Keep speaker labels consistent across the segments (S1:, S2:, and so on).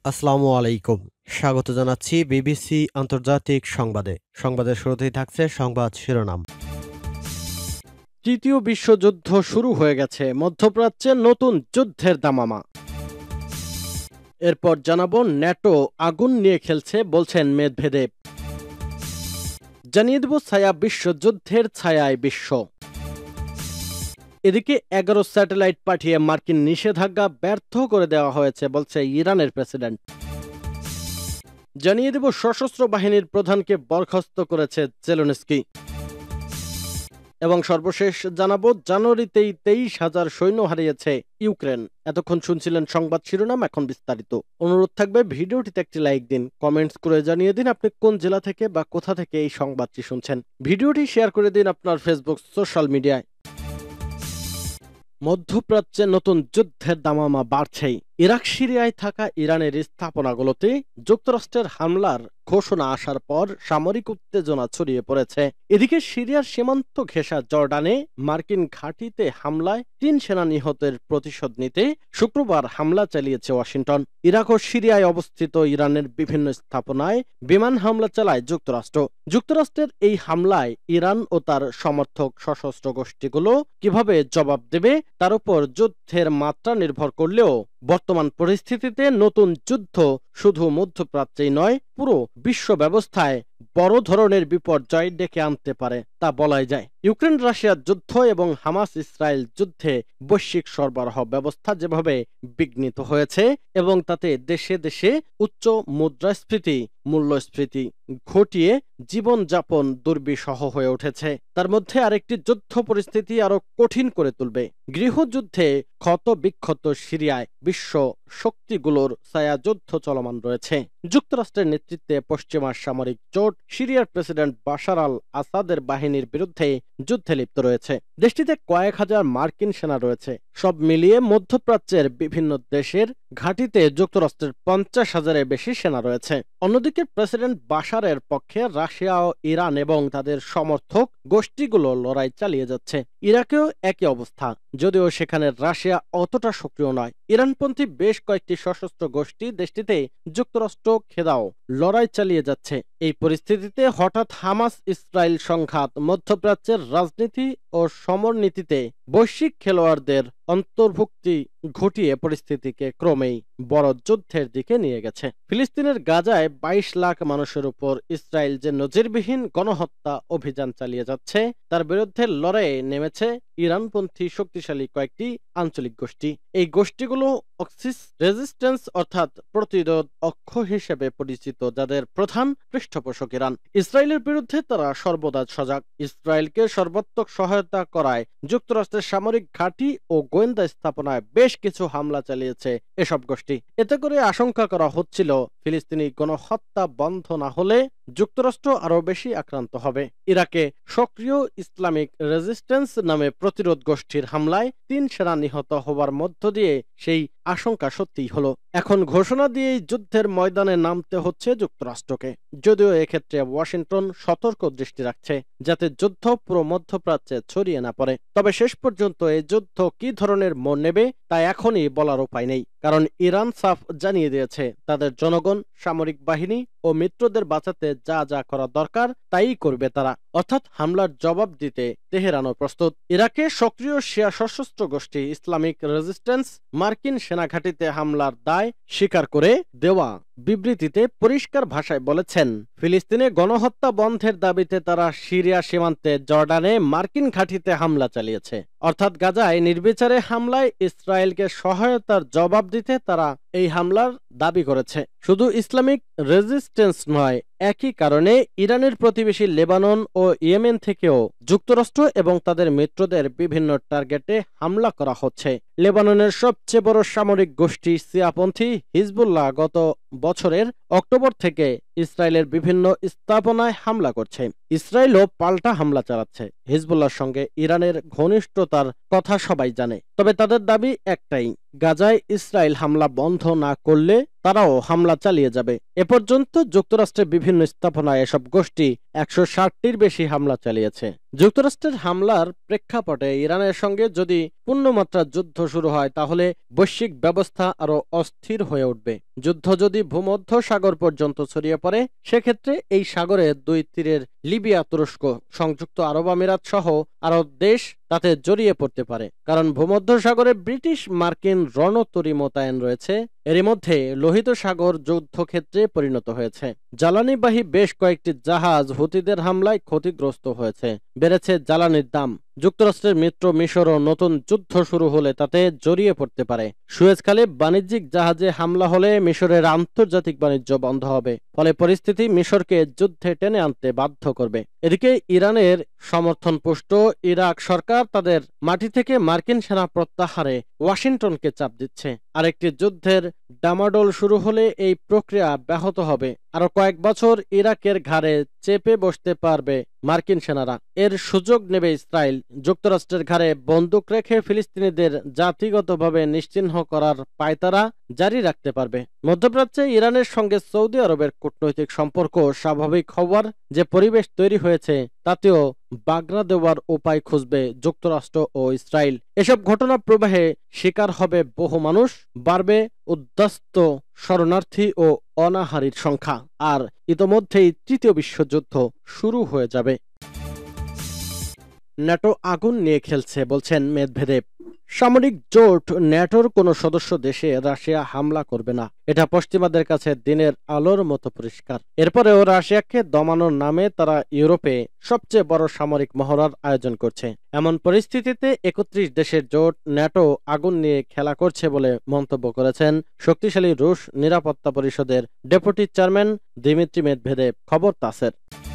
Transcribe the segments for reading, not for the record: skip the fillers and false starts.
S1: আসসালামু আলাইকুম। স্বাগত জানাচ্ছি বিবিসি আন্তর্জাতিক সংবাদে। সংবাদের শুরুতেই থাকছে সংবাদ শিরোনাম। তৃতীয় বিশ্বযুদ্ধ শুরু হয়ে গেছে, মধ্যপ্রাচ্যে নতুন যুদ্ধের দামামা। এরপর জানাবো ন্যাটো আগুন নিয়ে খেলছে বলছেন মেদভেদেব। জানিয়ে দেব ছায়া বিশ্বযুদ্ধের ছায়ায় বিশ্ব। এদিকে 11 স্যাটেলাইট পাঠিয়ে মার্কিন নিষেধাজ্ঞা ব্যর্থ করে দেওয়া হয়েছে বলছে ইরানের প্রেসিডেন্ট। জানিয়ে দেব সশস্ত্র বাহিনীর প্রধানকে বরখাস্ত করেছে জেলেনস্কি। এবং সর্বশেষ জানাবো জানুয়ারিতেই 23,000 সৈন্য হারিয়েছে ইউক্রেন। এতক্ষণ শুনছিলেন সংবাদ শিরোনাম, এখন বিস্তারিত। অনুরোধ থাকবে ভিডিওটিতে একটি লাইক দিন, কমেন্টস করে জানিয়ে দিন আপনি কোন জেলা থেকে বা কোথা থেকে এই সংবাদটি শুনছেন। ভিডিওটি শেয়ার করে দিন আপনার ফেসবুক সোশ্যাল মিডিয়ায়। মধ্যপ্রাচ্যে নতুন যুদ্ধের দামামা বাড়ছেই। ইরাক সিরিয়ায় থাকা ইরানের স্থাপনাগুলোতে যুক্তরাষ্ট্রের হামলার ঘোষণা আসার পর সামরিক উত্তেজনা ছড়িয়ে পড়েছে। এদিকে সিরিয়ার সীমান্ত ঘেঁষা জর্ডানে মার্কিন ঘাঁটিতে হামলায় 3 সেনা নিহতের প্রতিশোধ নিতে শুক্রবার হামলা চালিয়েছে ওয়াশিংটন। ইরাক ও সিরিয়ায় অবস্থিত ইরানের বিভিন্ন স্থাপনায় বিমান হামলা চালায় যুক্তরাষ্ট্র। যুক্তরাষ্ট্রের এই হামলায় ইরান ও তার সমর্থক সশস্ত্র গোষ্ঠীগুলো কিভাবে জবাব দেবে তার উপর যুদ্ধের মাত্রা নির্ভর করলেও বর্তমান পরিস্থিতিতে নতুন যুদ্ধ শুধু মধ্যপ্রাচ্যেই নয়, পুরো বিশ্ব ব্যবস্থায় বড় ধরনের বিপর্যয় ডেকে আনতে পারে তা বলাই যায়। ইউক্রেন রাশিয়ার যুদ্ধ এবং হামাস ইসরায়েল যুদ্ধে বৈশ্বিক সরবরাহ ব্যবস্থা যেভাবে বিঘ্নিত হয়েছে এবং তাতে দেশে দেশে উচ্চ মুদ্রাস্ফীতি, মূল্যস্ফীতি ঘটিয়ে জীবনযাপন দুর্বিষহ হয়ে উঠেছে, তার মধ্যে আরেকটি যুদ্ধ পরিস্থিতি আরো কঠিন করে তুলবে। গৃহযুদ্ধে ক্ষত বিক্ষত সিরিয়ায় বিশ্ব শক্তিগুলোর ছায়া যুদ্ধ চলমান রয়েছে। যুক্তরাষ্ট্রের নেতৃত্বে পশ্চিমা সামরিক জোট সিরিয়ার প্রেসিডেন্ট বাশার আল আসাদের বাহিনীর বিরুদ্ধে যুদ্ধে লিপ্ত রয়েছে। দেশটিতে কয়েক হাজার মার্কিন সেনা রয়েছে। সব মিলিয়ে মধ্যপ্রাচ্যের বিভিন্ন দেশের ঘাঁটিতে যুক্তরাষ্ট্রের 50,000-এর বেশি সেনা রয়েছে। অন্যদিকে প্রেসিডেন্ট বাশারের পক্ষে রাশিয়া ও ইরান এবং তাদের সমর্থক গোষ্ঠীগুলো লড়াই চালিয়ে যাচ্ছে। ইরাকেও একই অবস্থা, যদিও সেখানে রাশিয়া অতটা সক্রিয় নয়। ইরানপন্থী বেশ কয়েকটি সশস্ত্র গোষ্ঠী দেশটিতে যুক্তরাষ্ট্র খেদাও লড়াই চালিয়ে যাচ্ছে। এই পরিস্থিতিতে হঠাৎ হামাস ইসরায়েল সংঘাত মধ্যপ্রাচ্যের রাজনীতি ও সমরনীতিতে বৈশ্বিক খেলোয়াড়দের অন্তর্ভুক্তি ঘটিয়ে পরিস্থিতিকে ক্রমেই বড় যুদ্ধের দিকে নিয়ে গেছে। ফিলিস্তিনের গাজায় 22 লাখ মানুষের উপর ইসরায়েল যে নজিরবিহীন গণহত্যা অভিযান চালিয়ে যাচ্ছে তার বিরুদ্ধে লড়াইয়ে নেমেছে ইরানপন্থী শক্তিশালী কয়েকটি আঞ্চলিক গোষ্ঠী। এই গোষ্ঠীগুলো অক্সিস রেজিস্ট্যান্স অর্থাৎ প্রতিরোধ অক্ষ হিসেবে পরিচিত, যাদের প্রধান পৃষ্ঠপোষক ইরান। ইসরায়েলের বিরুদ্ধে তারা সর্বদা সজাগ। ইসরায়েলকে সর্বাত্মক সহায়তা করায় যুক্তরাষ্ট্রের সামরিক ঘাঁটি ও গোয়েন্দা স্থাপনায় বেশ কিছু হামলা চালিয়েছে এসব গোষ্ঠী। এতে করে আশঙ্কা করা হচ্ছিল ফিলিস্তিনি গণহত্যা বন্ধ না হলে যুক্তরাষ্ট্র আরো বেশি আক্রান্ত হবে। ইরাকে সক্রিয় ইসলামিক রেজিস্ট্যান্স নামে প্রতিরোধ গোষ্ঠীর হামলায় 3 সেনা নিহত হওয়ার মধ্য দিয়ে সেই আশঙ্কা সত্যিই হলো। এখন ঘোষণা দিয়েই যুদ্ধের ময়দানে নামতে হচ্ছে যুক্তরাষ্ট্রকে, যদিও এক্ষেত্রে ওয়াশিংটন সতর্ক দৃষ্টি রাখছে যাতে যুদ্ধ পুরো মধ্যপ্রাচ্যে ছড়িয়ে না পড়ে। তবে শেষ পর্যন্ত এই যুদ্ধ কি ধরনের মোড় নেবে তা এখনই বলার উপায় নেই, কারণ ইরান সাফ জানিয়ে দিয়েছে তাদের জনগণ, সামরিক বাহিনী ও মিত্রদের বাঁচাতে যা যা করা দরকার তাই করবে তারা, অর্থাৎ হামলার জবাব দিতে তেহরানও প্রস্তুত। ইরাকে সক্রিয় শিয়া সশস্ত্র গোষ্ঠী ইসলামিক রেজিস্ট্যান্স মার্কিন সেনাঘাঁটিতে হামলার দায় স্বীকার করে দেওয়া বিবৃতিতে পরিষ্কার ভাষায় বলেছেন, ফিলিস্তিনে গণহত্যা বন্ধের দাবিতে তারা সিরিয়া সীমান্তে জর্ডানে মার্কিন ঘাঁটিতে হামলা চালিয়েছে, অর্থাৎ গাজায় নির্বিচারে হামলায় ইসরায়েলকে সহায়তার জবাব দিতে তারা এই হামলার দাবি করেছে। শুধু ইসলামিক রেজিস্ট্যান্স নয়, একই কারণে ইরানের প্রতিবেশী লেবানন ও ইয়েমেন থেকেও যুক্তরাষ্ট্র এবং তাদের মিত্রদের বিভিন্ন টার্গেটে হামলা করা হচ্ছে। লেবাননের সবচেয়ে বড় সামরিক গোষ্ঠী শিয়াপন্থী হিজবুল্লাহ গত বছরের অক্টোবর থেকে ইসরায়েলের বিভিন্ন স্থাপনায় হামলা করছে। ইসরায়েলও পাল্টা হামলা চালাচ্ছে। হিজবুল্লাহর সঙ্গে ইরানের ঘনিষ্ঠতার কথা সবাই জানে, তবে তাদের দাবি একটাই, গাজায় ইসরায়েল হামলা বন্ধ না করলে তারাও হামলা চালিয়ে যাবে। এ পর্যন্ত যুক্তরাষ্ট্রের বিভিন্ন স্থাপনায় এসব গোষ্ঠী 160টির বেশি হামলা চালিয়েছে। যুক্তরাষ্ট্রের হামলার প্রেক্ষাপটে ইরানের সঙ্গে যদি পূর্ণমাত্রার যুদ্ধ শুরু হয় তাহলে বৈশ্বিক ব্যবস্থা আরও অস্থির হয়ে উঠবে। যুদ্ধ যদি ভূমধ্য সাগর পর্যন্ত ছড়িয়ে পড়ে, সেক্ষেত্রে এই সাগরের দুই তীরের লিবিয়া, তুরস্ক, সংযুক্ত আরব আমিরাত সহ আরব দেশ তাতে জড়িয়ে পড়তে পারে। কারণ ভূমধ্য সাগরে ব্রিটিশ মার্কিন রণতরী মোতায়েন রয়েছে। এরই মধ্যে লোহিত সাগর যুদ্ধক্ষেত্রে পরিণত হয়েছে। জ্বালানিবাহী বেশ কয়েকটি জাহাজ হুতিদের হামলায় ক্ষতিগ্রস্ত হয়েছে। বেড়েছে জ্বালানির দাম। যুক্তরাষ্ট্রের মিত্র মিশরও নতুন যুদ্ধ শুরু হলে তাতে জড়িয়ে পড়তে পারে। সুয়েজখালে বাণিজ্যিক জাহাজে হামলা হলে মিশরের আন্তর্জাতিক বাণিজ্য বন্ধ হবে। ফলে পরিস্থিতি মিশরকে যুদ্ধে টেনে আনতে বাধ্য করবে। এদিকে ইরানের সমর্থনপুষ্ট ইরাক সরকার তাদের মাটি থেকে মার্কিন সেনা প্রত্যাহারে ওয়াশিংটনকে চাপ দিচ্ছে। আরেকটি যুদ্ধের ডামাডোল শুরু হলে এই প্রক্রিয়া ব্যাহত হবে। আরো কয়েক বছর ইরাকের ঘাড়ে চেপে বসতে পারবে মার্কিন সেনারা। এর সুযোগ নেবে ইসরায়েল। যুক্তরাষ্ট্রের ঘাড়ে বন্দুক রেখে ফিলিস্তিনিদের জাতিগতভাবে নিশ্চিহ্ন করার পায়তারা জারি রাখতে পারবে। মধ্যপ্রাচ্যে ইরানের সঙ্গে সৌদি আরবের কূটনৈতিক সম্পর্ক স্বাভাবিক হওয়ার যে পরিবেশ তৈরি হয়েছে, তাতেও বাগড়া দেওয়ার উপায় খুঁজবে যুক্তরাষ্ট্র ও ইসরায়েল। এসব ঘটনা প্রবাহে শিকার হবে বহু মানুষ, বাড়বে উদ্বাস্ত শরণার্থী ও অনাহারীর সংখ্যা, আর ইতোমধ্যেই তৃতীয় বিশ্বযুদ্ধ শুরু হয়ে যাবে। ন্যাটো আগুন নিয়ে খেলছে, বলছেন মেদভেদেব। সামরিক জোট ন্যাটোর কোনো সদস্য দেশে রাশিয়া হামলা করবে না, এটা পশ্চিমাদের কাছে দিনের আলোর মতো পরিষ্কার। এরপরেও রাশিয়াকে দমানোর নামে তারা ইউরোপে সবচেয়ে বড় সামরিক মহড়ার আয়োজন করছে। এমন পরিস্থিতিতে 31 দেশের জোট ন্যাটো আগুন নিয়ে খেলা করছে বলে মন্তব্য করেছেন শক্তিশালী রুশ নিরাপত্তা পরিষদের ডেপুটি চেয়ারম্যান দিমিত্রি মেদভেদেব। খবর তাসের।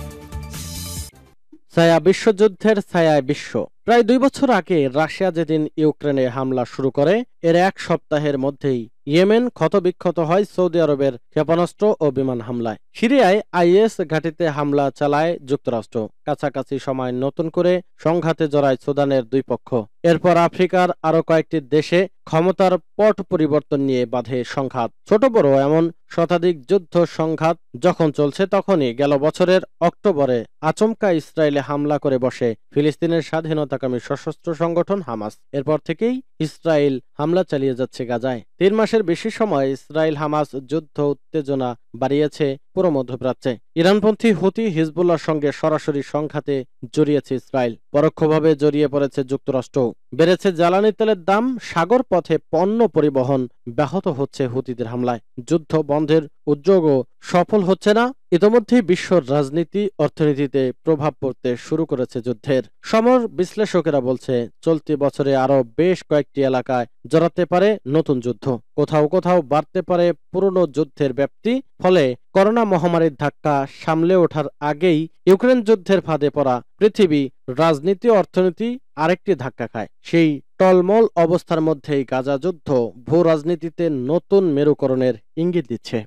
S1: ছায়া বিশ্বযুদ্ধের ছায়ায় বিশ্ব। প্রায় 2 বছর আগে রাশিয়া যেদিন ইউক্রেনে হামলা শুরু করে, এর এক সপ্তাহের মধ্যেই ইয়েমেন ক্ষতবিক্ষত হয় সৌদি আরবের ক্ষেপণাস্ত্র ও বিমান হামলায়। সিরিয়ায় আইএস ঘাঁটিতে হামলা চালায় যুক্তরাষ্ট্র। কাছাকাছি সময় নতুন করে সংঘাতে জড়ায় সুদানের দুই পক্ষ। এরপর আফ্রিকার আরো কয়েকটি দেশে ক্ষমতার পট পরিবর্তন নিয়ে বাধে সংঘাত। ছোট বড় এমন শতাধিক যুদ্ধ সংঘাত যখন চলছে, তখনই গেল বছরের অক্টোবরে আচমকা ইসরায়েলে হামলা করে বসে ফিলিস্তিনের স্বাধীনতাকামী সশস্ত্র সংগঠন হামাস। এরপর থেকেই ইসরায়েল হামলা চালিয়ে যাচ্ছে গাজায়। 3 মাসের বেশি সময় ইসরায়েল হামাস যুদ্ধ উত্তেজনা বাড়িয়েছে পুরো মধ্যপ্রাচ্যে। ইরানপন্থী হুতি হিজবুল্লাহর সঙ্গে সরাসরি সংঘাতে জড়িয়েছে ইসরায়েল। পরোক্ষভাবে জড়িয়ে পড়েছে যুক্তরাষ্ট্র। বেড়েছে জ্বালানি তেলের দাম। সাগর পথে পণ্য পরিবহন ব্যাহত হচ্ছে হুতিদের হামলায়। যুদ্ধ বন্ধের উদ্যোগও সফল হচ্ছে না। ইতোমধ্যেই বিশ্বর রাজনীতি, অর্থনীতিতে প্রভাব পড়তে শুরু করেছে যুদ্ধের। সমর বিশ্লেষকেরা বলছে, চলতি বছরে আরো বেশ কয়েকটি এলাকায় জড়াতে পারে নতুন যুদ্ধ। কোথাও কোথাও বাড়তে পারে পুরনো যুদ্ধের ব্যাপ্তি। ফলে করোনা মহামারীর ধাক্কা সামলে ওঠার আগেই ইউক্রেন যুদ্ধের ফাঁদে পড়া পৃথিবী, রাজনীতি, অর্থনীতি আরেকটি ধাক্কা খায়। সেই টলমল অবস্থার মধ্যেই গাজা যুদ্ধ ভূ রাজনীতিতে নতুন মেরুকরণের ইঙ্গিত দিচ্ছে।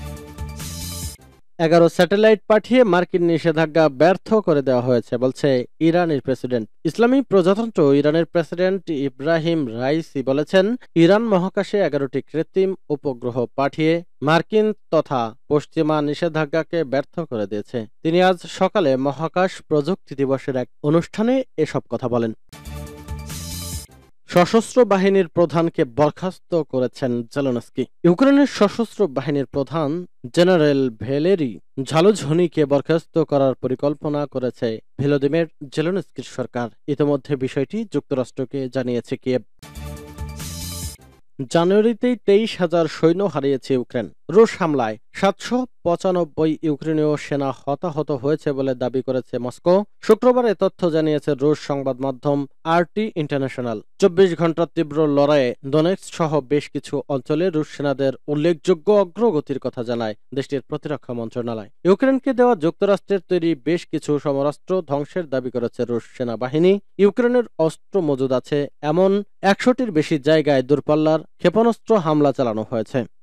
S1: 11 স্যাটেলাইট পাঠিয়ে মার্কিন নিষেধাজ্ঞা ব্যর্থ করে দেওয়া হয়েছে, বলছে ইরানের প্রেসিডেন্ট। ইসলামী প্রজাতন্ত্র ইরানের প্রেসিডেন্ট ইব্রাহিম রাইসি বলেছেন, ইরান মহাকাশে 11টি কৃত্রিম উপগ্রহ পাঠিয়ে মার্কিন তথা পশ্চিমা নিষেধাজ্ঞাকে ব্যর্থ করে দিয়েছে। তিনি আজ সকালে মহাকাশ প্রযুক্তি দিবসের এক অনুষ্ঠানে এসব কথা বলেন। সশস্ত্র বাহিনীর প্রধানকে বরখাস্ত করেছেন জেলেনস্কি। ইউক্রেনের সশস্ত্র বাহিনীর প্রধান জেনারেল ভ্যালেরি ঝালুঝনিকে বরখাস্ত করার পরিকল্পনা করেছে ভলোদিমির জেলেনস্কির সরকার। ইতিমধ্যে বিষয়টি যুক্তরাষ্ট্রকে জানিয়েছে কিয়েভ। জানুয়ারিতেই 23,000 সৈন্য হারিয়েছে ইউক্রেন। রুশ হামলায় 795 ইউক্রেনীয় সেনা হতাহত হয়েছে বলে দাবি করেছে মস্কো। শুক্রবার এ তথ্য জানিয়েছে রুশ সংবাদ মাধ্যম আরটি ইন্টারন্যাশনাল। 24 ঘন্টার তীব্র লড়াইয়ে দোনেৎস্ক সহ বেশ কিছু অঞ্চলে রুশ সেনাদের উল্লেখযোগ্য অগ্রগতির কথা জানায় দেশটির প্রতিরক্ষা মন্ত্রণালয়। ইউক্রেনকে দেওয়া যুক্তরাষ্ট্রের তৈরি বেশ কিছু সমরাস্ত্র ধ্বংসের দাবি করেছে রুশ সেনাবাহিনী। ইউক্রেনের অস্ত্র মজুদ আছে এমন 100টির বেশি জায়গায় দূরপাল্লার ক্ষেপণাস্ত্র হামলা চালানো হয়েছে।